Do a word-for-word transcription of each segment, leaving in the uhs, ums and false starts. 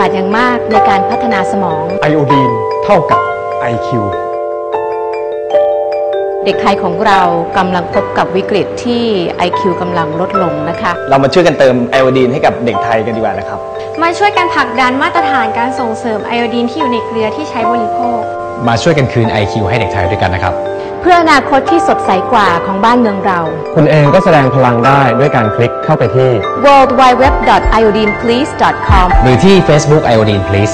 าทอย่างมากในการพัฒนาสมองไอโอดีนเท่ากับ ไอ คิวเด็กไทยของเรากำลังพบกับวิกฤตที่ ไอ คิว กำลังลดลงนะคะเรามาช่วยกันเติมไอโอดีนให้กับเด็กไทยกันดีกว่านะครับมาช่วยกันผลักดันมาตรฐานการส่งเสริมไอโอดีนที่อยู่ในเกลือที่ใช้บริโภคมาช่วยกันคืน ไอ คิว ให้เด็กไทยด้วยกันนะครับเพื่ออนาคตที่สดใสกว่าของบ้านเมืองเราคุณเองก็แสดงพลังได้ด้วยการคลิกเข้าไปที่ดับเบิลยู ดับเบิลยู ดับเบิลยู ดอท ไอโอดีน พลีส ดอท คอมหรือที่ Facebook ไอโอดีน Please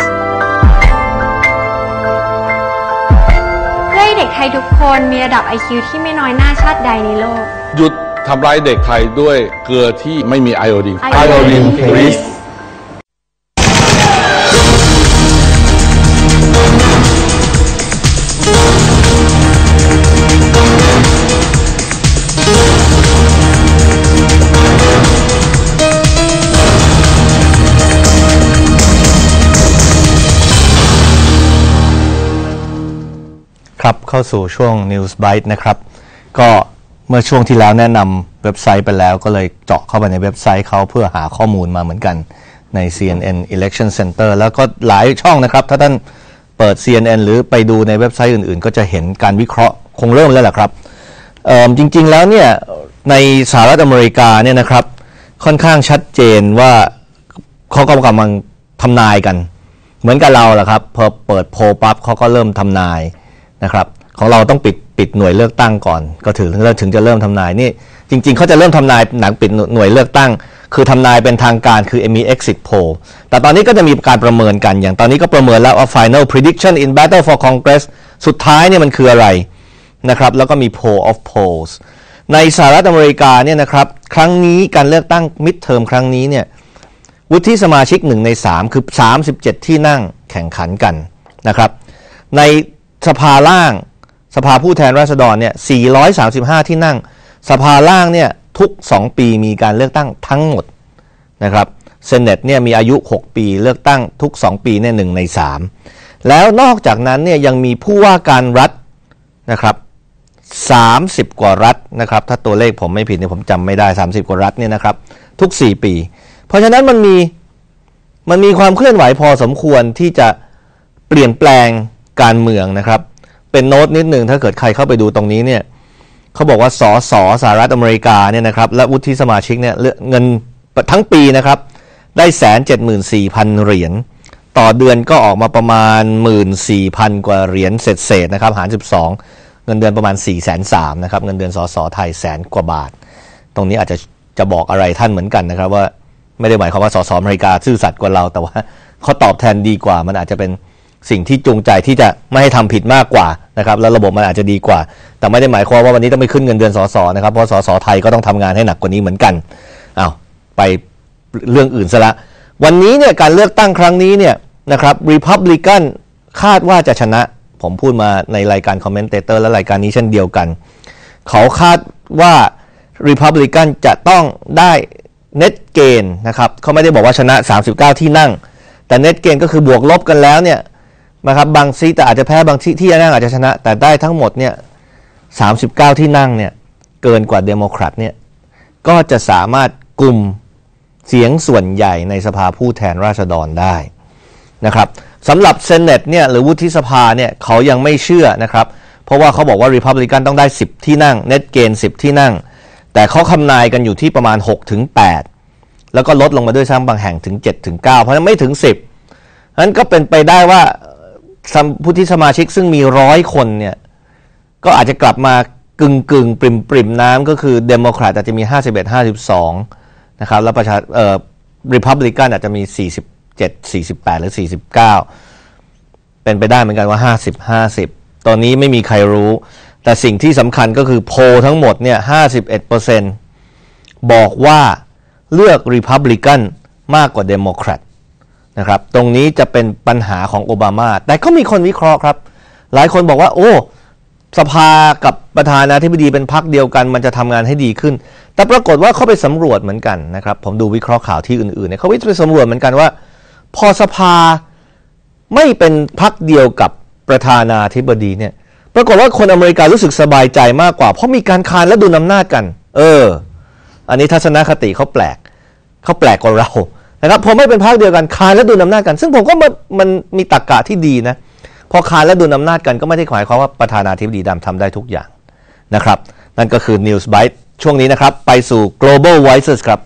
เพื่อให้เด็กไทยทุกคนมีระดับ ไอ คิว ที่ไม่น้อยหน้าชาติใดในโลกหยุดทำร้ายเด็กไทยด้วยเกลือที่ไม่มีไอโอดีนไอโอดีน Pleaseครับเข้าสู่ช่วง News Byte นะครับก็เมื่อช่วงที่แล้วแนะนำเว็บไซต์ไปแล้วก็เลยเจาะเข้าไปในเว็บไซต์เขาเพื่อหาข้อมูลมาเหมือนกันใน ซี เอ็น เอ็น Election Center แล้วก็หลายช่องนะครับถ้าท่านเปิด ซี เอ็น เอ็น หรือไปดูในเว็บไซต์อื่นๆก็จะเห็นการวิเคราะห์คงเริ่มแล้วแหละครับจริงๆแล้วเนี่ยในสหรัฐอเมริกาเนี่ยนะครับค่อนข้างชัดเจนว่าเขากำลังทำนายกันเหมือนกับเราแหละครับพอเปิดโพลปั๊บเขาก็เริ่มทำนายนะครับของเราต้องปิดปิดหน่วยเลือกตั้งก่อนก็ถึงถึงจะเริ่มทำนายนี่จริงๆเขาจะเริ่มทำนายหลังปิดหน่วยเลือกตั้งคือทำนายเป็นทางการคือมี exit poll แต่ตอนนี้ก็จะมีการประเมินกันอย่างตอนนี้ก็ประเมินแล้วว่า final prediction in battle for Congress สุดท้ายเนี่ยมันคืออะไรนะครับแล้วก็มี poll of polls ในสหรัฐอเมริกาเนี่ยนะครับครั้งนี้การเลือกตั้ง midterm ครั้งนี้เนี่ยวุฒิสมาชิกหนึ่งในสามคือสามสิบเจ็ดที่นั่งแข่งขันกันนะครับในสภาล่างสภาผู้แทนราษฎรเนี่ยสี่ร้อยสามสิบห้าที่นั่งสภาล่างเนี่ยทุกสองปีมีการเลือกตั้งทั้งหมดนะครับเซเนตเนี่ยมีอายุหกปีเลือกตั้งทุกสองปีเนี่ยหนึ่งในสามแล้วนอกจากนั้นเนี่ยยังมีผู้ว่าการรัฐนะครับสามสิบกว่ารัฐนะครับถ้าตัวเลขผมไม่ผิดเนี่ยผมจำไม่ได้สามสิบกว่ารัฐเนี่ยนะครับทุกสี่ปีเพราะฉะนั้นมันมีมันมีความเคลื่อนไหวพอสมควรที่จะเปลี่ยนแปลงการเมืองนะครับเป็นโน้ตนิดหนึ่งถ้าเกิดใครเข้าไปดูตรงนี้เนี่ยเขาบอกว่าสสสหรัฐอเมริกาเนี่ยนะครับและวุฒิสมาชิกเนี่ยเงินทั้งปีนะครับได้แสนเจ็ดหมื่นสี่พันเหรียญต่อเดือนก็ออกมาประมาณหมื่นสี่พันกว่าเหรียญเศษๆนะครับหารสิบสองเงินเดือนประมาณสี่แสนสามนะครับเงินเดือนสสไทยแสนกว่าบาทตรงนี้อาจจะจะบอกอะไรท่านเหมือนกันนะครับว่าไม่ได้หมายความว่าสสอเมริกาซื่อสัตย์กว่าเราแต่ว่าเขาตอบแทนดีกว่ามันอาจจะเป็นสิ่งที่จูงใจที่จะไม่ให้ทำผิดมากกว่านะครับแล้วระบบมันอาจจะดีกว่าแต่ไม่ได้หมายความว่าวันนี้ต้องไปขึ้นเงินเดือนสสนะครับเพราะสสไทยก็ต้องทำงานให้หนักกว่านี้เหมือนกันอ้าวไปเรื่องอื่นซะละวันนี้เนี่ยการเลือกตั้งครั้งนี้เนี่ยนะครับ Republican คาดว่าจะชนะผมพูดมาในรายการคอมเมนเตเตอร์และรายการนี้เช่นเดียวกันเขาคาดว่า Republican จะต้องได้เน็ตเกณฑ์นะครับเขาไม่ได้บอกว่าชนะสามสิบเก้าที่นั่งแต่เน็ตเกณฑ์ก็คือบวกลบกันแล้วเนี่ยนะครับบางซีแต่อาจจะแพ้บางที่ที่นั่งอาจจะชนะแต่ได้ทั้งหมดเนี่ยสามสิบเก้าที่นั่งเนี่ยเกินกว่าเดโมแครตเนี่ยก็จะสามารถกลุ่มเสียงส่วนใหญ่ในสภาผู้แทนราษฎรได้นะครับสำหรับเซเนตเนี่ยหรือวุฒิสภาเนี่ยเขายังไม่เชื่อนะครับเพราะว่าเขาบอกว่า Republican ต้องได้สิบที่นั่งเน็ตเกณฑ์สิบที่นั่งแต่เขาคำนายกันอยู่ที่ประมาณ หกถึงแปด แล้วก็ลดลงมาด้วยซ้ำบางแห่งถึง เจ็ดถึงเก้า เพราะฉะนั้นไม่ถึงสิบนั้นก็เป็นไปได้ว่าผู้ที่สมาชิกซึ่งมีร้อยคนเนี่ยก็อาจจะกลับมากึ่งกึ่งปริมปริมน้ำก็คือเดโมแครตอาจจะมีห้าสิบเอ็ด ห้าสิบสองนะครับแล้วประชาเอ่อริพับลิกันอาจจะมีสี่สิบเจ็ด สี่สิบแปดหรือสี่สิบเก้าเป็นไปได้เหมือนกันว่าห้าสิบ ห้าสิบตอนนี้ไม่มีใครรู้แต่สิ่งที่สำคัญก็คือโพลทั้งหมดเนี่ย ห้าสิบเอ็ดเปอร์เซ็นต์ บอกว่าเลือก Republican มากกว่า Democrat นะครับตรงนี้จะเป็นปัญหาของโอบามาแต่ก็มีคนวิเคราะห์ครับหลายคนบอกว่าโอ้สภากับประธานาธิบดีเป็นพรรคเดียวกันมันจะทำงานให้ดีขึ้นแต่ปรากฏว่าเขาไปสำรวจเหมือนกันนะครับผมดูวิเคราะห์ข่าวที่อื่นๆเนี่ยเขาไปสำรวจเหมือนกันว่าพอสภาไม่เป็นพรรคเดียวกับประธานาธิบดีเนี่ยปรากฏว่าคนอเมริการู้สึกสบายใจมากกว่าเพราะมีการคานและดุลอำนาจกันเอออันนี้ทัศนคติเขาแปลกเขาแปลกกว่าเรานะครับพอไม่เป็นพรรคเดียวกันคานและดุลอำนาจกันซึ่งผมก็มันมีตรรกะที่ดีนะพอคานและดุลอำนาจกันก็ไม่ได้หมายความว่าประธานาธิบดีดำทำได้ทุกอย่างนะครับนั่นก็คือ News Byte ช่วงนี้นะครับไปสู่ Global Voices ครับ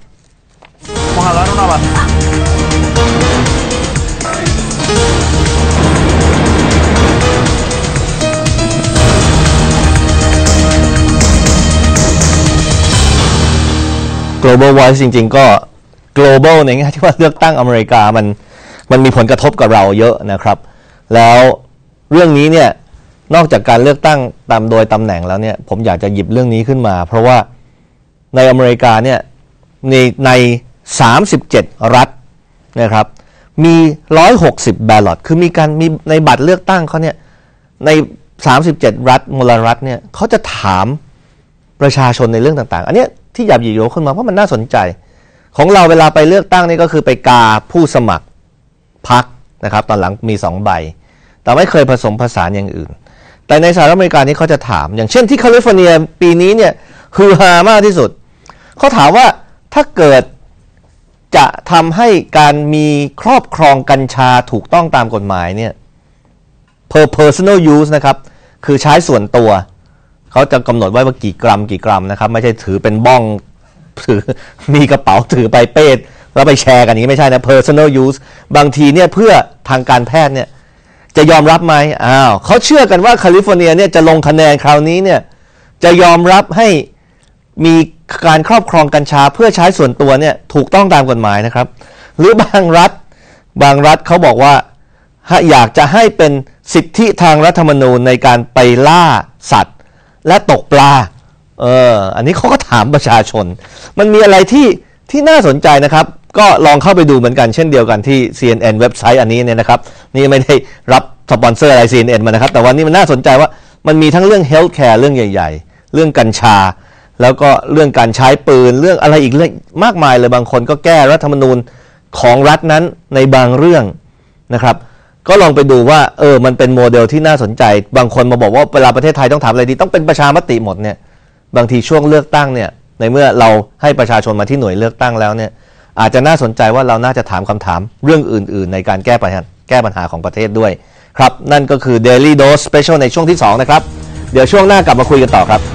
Global Voice จริงๆก็ global ในแง่ที่ว่าเลือกตั้งอเมริกามันมันมีผลกระทบกับเราเยอะนะครับแล้วเรื่องนี้เนี่ยนอกจากการเลือกตั้งตามโดยตำแหน่งแล้วเนี่ยผมอยากจะหยิบเรื่องนี้ขึ้นมาเพราะว่าในอเมริกาเนี่ยในในสามสิบเจ็ดรัฐนะครับมีหนึ่งร้อยหกสิบ ballot คือมีการมีในบัตรเลือกตั้งเขาเนี่ยในสามสิบเจ็ดรัฐมลรัฐเนี่ยเขาจะถามประชาชนในเรื่องต่างๆอันนี้ที่หยิบหยิบยกขึ้นมาเพราะมันน่าสนใจของเราเวลาไปเลือกตั้งนี่ก็คือไปกาผู้สมัครพรรคนะครับตอนหลังมีสองใบแต่ไม่เคยผสมผสานอย่างอื่นแต่ในสหรัฐอเมริกานี่เขาจะถามอย่างเช่นที่แคลิฟอร์เนียปีนี้เนี่ยฮือฮามากที่สุดเขาถามว่าถ้าเกิดจะทำให้การมีครอบครองกัญชาถูกต้องตามกฎหมายเนี่ย per personal use นะครับคือใช้ส่วนตัวเขาจะกำหนดไว้ว่ากี่กรัมกี่กรัมนะครับไม่ใช่ถือเป็นบ้องถือมีกระเป๋าถือไปเป้แล้วไปแชร์กันอย่างนี้ไม่ใช่นะ personal use บางทีเนี่ยเพื่อทางการแพทย์เนี่ยจะยอมรับไหมอ้าวเขาเชื่อกันว่าแคลิฟอร์เนียเนี่ยจะลงคะแนนคราวนี้เนี่ยจะยอมรับให้มีการครอบครองกัญชาเพื่อใช้ส่วนตัวเนี่ยถูกต้องตามกฎหมายนะครับหรือบางรัฐบางรัฐเขาบอกว่าอยากจะให้เป็นสิทธิทางรัฐธรรมนูญในการไปล่าสัตว์และตกปลาเอออันนี้เขาก็ถามประชาชนมันมีอะไรที่ที่น่าสนใจนะครับก็ลองเข้าไปดูเหมือนกันเช่นเดียวกันที่ ซี เอ็น เอ็น เว็บไซต์อันนี้เนี่ยนะครับนี่ไม่ได้รับสปอนเซอร์อะไร ซี เอ็น เอ็น มานะครับแต่วันนี้มันน่าสนใจว่ามันมีทั้งเรื่อง health care เรื่องใหญ่ๆเรื่องกัญชาแล้วก็เรื่องการใช้ปืนเรื่องอะไรอีกเรื่องมากมายเลยบางคนก็แก้รัฐธรรมนูญของรัฐนั้นในบางเรื่องนะครับก็ลองไปดูว่าเออมันเป็นโมเดลที่น่าสนใจบางคนมาบอกว่าเวลาประเทศไทยต้องถามอะไรดีต้องเป็นประชามติหมดเนี่ยบางทีช่วงเลือกตั้งเนี่ยในเมื่อเราให้ประชาชนมาที่หน่วยเลือกตั้งแล้วเนี่ยอาจจะน่าสนใจว่าเราน่าจะถามคำถามเรื่องอื่นๆในการแก้ปัญหาแก้ปัญหาของประเทศด้วยครับนั่นก็คือ Daily Dose Special ในช่วงที่สองนะครับเดี๋ยวช่วงหน้ากลับมาคุยกันต่อครับ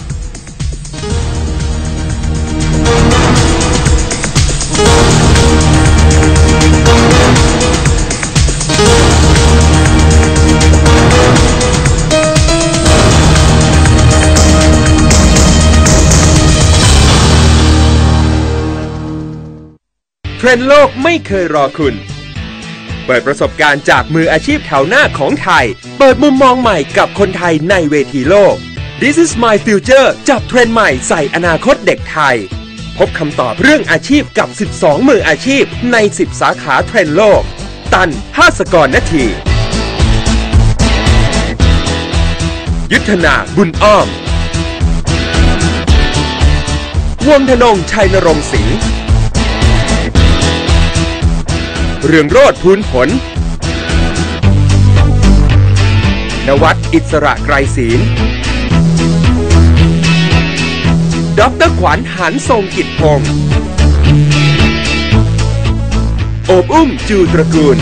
เทรนด์โลกไม่เคยรอคุณเปิดประสบการณ์จากมืออาชีพแถวหน้าของไทยเปิดมุมมองใหม่กับคนไทยในเวทีโลก This is my future จับเทรนด์ใหม่ใส่อนาคตเด็กไทยพบคำตอบเรื่องอาชีพกับสิบสองมืออาชีพในสิบสาขาเทรนด์โลกตันภาสกรณที ยุทธนาบุญอ้อมวงธนงชัยนรงค์สิงห์เรืองโรจน์พูนผลนวัดอิสระไกรศีลดร.ขวัญหันทรงกิจพงศ์โอบอุ้มจูตระกูล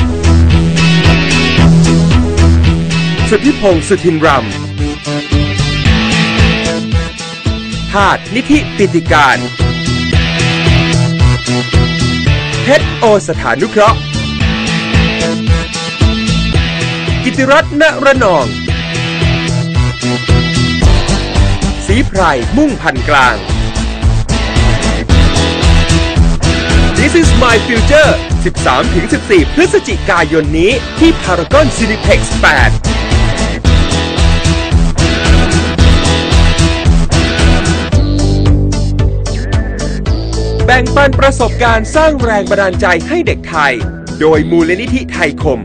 สุทธิพงศ์สุทินรำพาดนิธิปิติการเพชรโอสถานุเคราะห์กิติรัตน์ณระนองศรีไพรมุ่งพันกลาง This is my future สิบสามถึงสิบสี่พฤศจิกายนนี้ที่พารากอนซินิเพ็กซ์แปดแบ่งปันประสบการณ์สร้างแรงบันดาลใจให้เด็กไทยโดยมูลนิธิไทยคม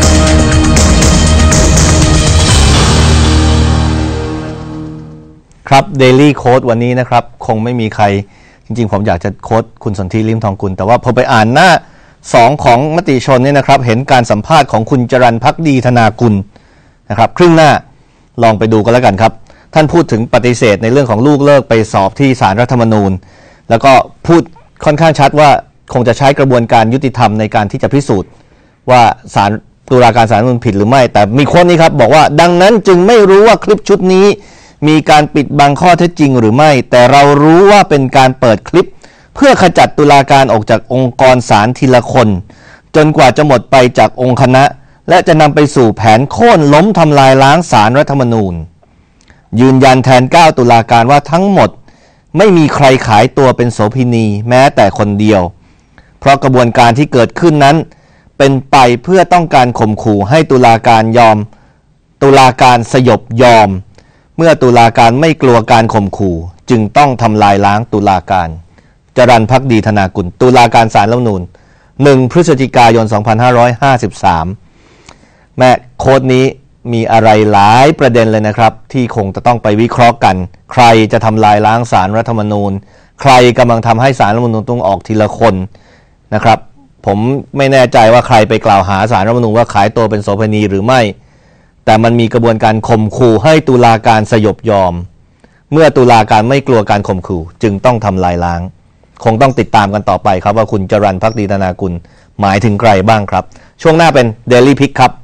คครับ Daily Code วันนี้นะครับคงไม่มีใครจริงๆผมอยากจะโค้ดคุณสนธิลิ้มทองกุลแต่ว่าพอไปอ่านหน้าสองของมติชนเนี่ยนะครับเห็นการสัมภาษณ์ของคุณจรัญภักดีธนากุลนะครับครึ่งหน้าลองไปดูกันแล้วกันครับท่านพูดถึงปฏิเสธในเรื่องของลูกเลิกไปสอบที่ศาลรัฐธรรมนูญแล้วก็พูดค่อนข้างชัดว่าคงจะใช้กระบวนการยุติธรรมในการที่จะพิสูจน์ว่าศาลตุลาการศาลรัฐธรรมนูญผิดหรือไม่แต่มีคนนี้ครับบอกว่าดังนั้นจึงไม่รู้ว่าคลิปชุดนี้มีการปิดบังข้อเท็จจริงหรือไม่แต่เรารู้ว่าเป็นการเปิดคลิปเพื่อขจัดตุลาการออกจากองค์กรศาลทีละคนจนกว่าจะหมดไปจากองค์คณะและจะนำไปสู่แผนโค่นล้มทำลายล้างศาลรัฐธรรมนูญยืนยันแทนเก้าตุลาการว่าทั้งหมดไม่มีใครขายตัวเป็นโสเภณีแม้แต่คนเดียวเพราะกระบวนการที่เกิดขึ้นนั้นเป็นไปเพื่อต้องการข่มขู่ให้ตุลาการยอมตุลาการสยบยอมเมื่อตุลาการไม่กลัวการข่มขู่จึงต้องทำลายล้างตุลาการจรัญภักดีธนากุลตุลาการศาลรัฐธรรมนูญหนึ่งพฤศจิกายนสองพันห้าร้อยห้าสิบสามแม่โค้ดนี้มีอะไรหลายประเด็นเลยนะครับที่คงจะต้องไปวิเคราะห์กันใครจะทำลายล้างศาลรัฐธรรมนูญใครกำลังทำให้ศาลรัฐธรรมนูญต้องออกทีละคนนะครับผมไม่แน่ใจว่าใครไปกล่าวหาศาลรัฐธรรมนูญว่าขายตัวเป็นโสเภณีหรือไม่แต่มันมีกระบวนการข่มขู่ให้ตุลาการสยบยอมเมื่อตุลาการไม่กลัวการข่มขู่จึงต้องทำลายล้างคงต้องติดตามกันต่อไปครับว่าคุณจรัญภักดีธนากุลหมายถึงใครบ้างครับช่วงหน้าเป็น Daily Pick ครับ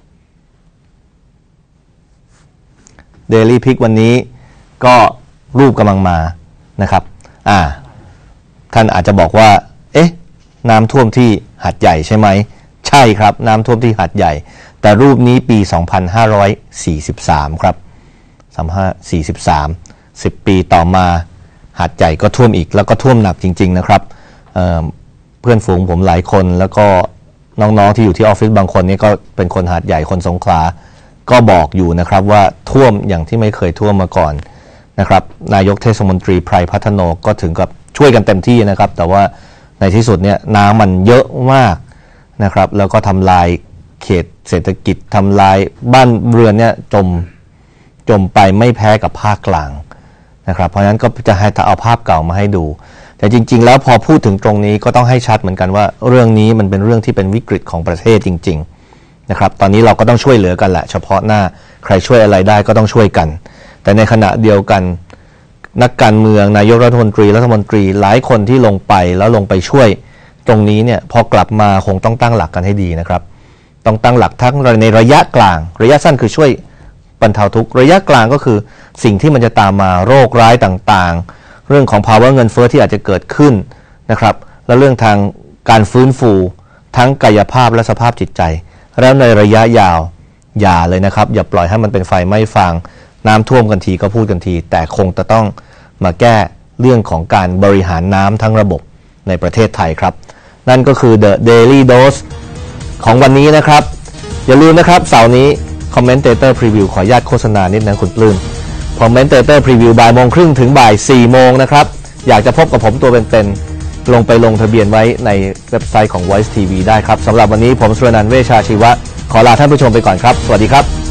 Daily Pick วันนี้ก็รูปกำลังมานะครับอ่าท่านอาจจะบอกว่าเอ๊ะน้ำท่วมที่หาดใหญ่ใช่ไหมใช่ครับน้ำท่วมที่หาดใหญ่แต่รูปนี้ปีสองพันห้าร้อยสี่สิบสามครับสองพันห้าร้อยสี่สิบสาม สิบปีต่อมาหาดใหญ่ก็ท่วมอีกแล้วก็ท่วมหนักจริงๆนะครับ เ, เพื่อนฝูงผมหลายคนแล้วก็น้องๆที่อยู่ที่ออฟฟิศบางคนนี่ก็เป็นคนหาดใหญ่คนสงขลาก็บอกอยู่นะครับว่าท่วมอย่างที่ไม่เคยท่วมมาก่อนนะครับนายกเทศมนตรีไพรพัฒโนก็ถึงกับช่วยกันเต็มที่นะครับแต่ว่าในที่สุดเนี่ยน้ำมันเยอะมากนะครับแล้วก็ทำลายเขตเศรษฐกิจทำลายบ้านเรือนเนี่ยจมจมไปไม่แพ้กับภาคกลางนะครับเพราะฉะนั้นก็จะให้เอาภาพเก่ามาให้ดูแต่จริงๆแล้วพอพูดถึงตรงนี้ก็ต้องให้ชัดเหมือนกันว่าเรื่องนี้มันเป็นเรื่องที่เป็นวิกฤตของประเทศจริงๆนะครับตอนนี้เราก็ต้องช่วยเหลือกันแหละเฉพาะหน้าใครช่วยอะไรได้ก็ต้องช่วยกันแต่ในขณะเดียวกันนักการเมืองนายกรัฐมนตรีรัฐมนตรีหลายคนที่ลงไปแล้วลงไปช่วยตรงนี้เนี่ยพอกลับมาคงต้องตั้งหลักกันให้ดีนะครับต้องตั้งหลักทั้งในระยะกลางระยะสั้นคือช่วยบรรเทาทุกข์ระยะกลางก็คือสิ่งที่มันจะตามมาโรคร้ายต่างๆเรื่องของภาวะเงินเฟ้อที่อาจจะเกิดขึ้นนะครับและเรื่องทางการฟื้นฟูทั้งกายภาพและสภาพจิตใจแล้วในระยะยาวอย่าเลยนะครับอย่าปล่อยให้มันเป็นไฟไหม้ฟางน้ำท่วมกันทีก็พูดกันทีแต่คงจะต้องมาแก้เรื่องของการบริหารน้ำทั้งระบบในประเทศไทยครับนั่นก็คือ The Daily Dose ของวันนี้นะครับอย่าลืมนะครับเสาร์นี้คอมเมนเตเตอร์พรีวิวขออนุญาตโฆษณานิดนะคุณปลื้มคอมเมนเตเตอร์พรีวิวบ่ายโมงครึ่งถึงบ่ายสี่โมงนะครับอยากจะพบกับผมตัวเป็นๆลงไปลงทะเบียนไว้ในเว็บไซต์ของ Voice ที วี ได้ครับสำหรับวันนี้ผมสุรนันท์เวชชาชีวะขอลาท่านผู้ชมไปก่อนครับสวัสดีครับ